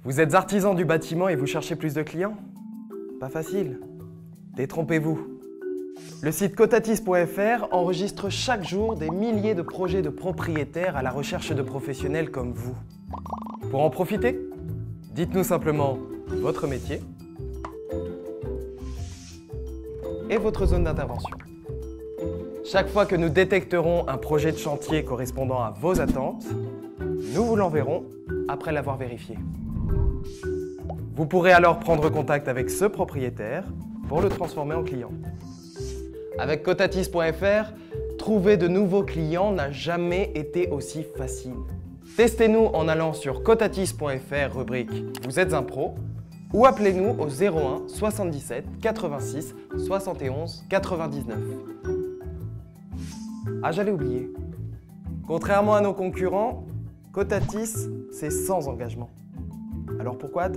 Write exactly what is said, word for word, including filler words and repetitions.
Vous êtes artisan du bâtiment et vous cherchez plus de clients? Pas facile. Détrompez-vous. Le site cotatis point F R enregistre chaque jour des milliers de projets de propriétaires à la recherche de professionnels comme vous. Pour en profiter, dites-nous simplement votre métier et votre zone d'intervention. Chaque fois que nous détecterons un projet de chantier correspondant à vos attentes, nous vous l'enverrons après l'avoir vérifié. Vous pourrez alors prendre contact avec ce propriétaire pour le transformer en client. Avec cotatis point F R, trouver de nouveaux clients n'a jamais été aussi facile. Testez-nous en allant sur cotatis point F R rubrique « Vous êtes un pro » ou appelez-nous au zéro un soixante-dix-sept quatre-vingt-six soixante et onze quatre-vingt-dix-neuf. Ah, j'allais oublier. Contrairement à nos concurrents, Cotatis, c'est sans engagement. Alors pourquoi attendre ?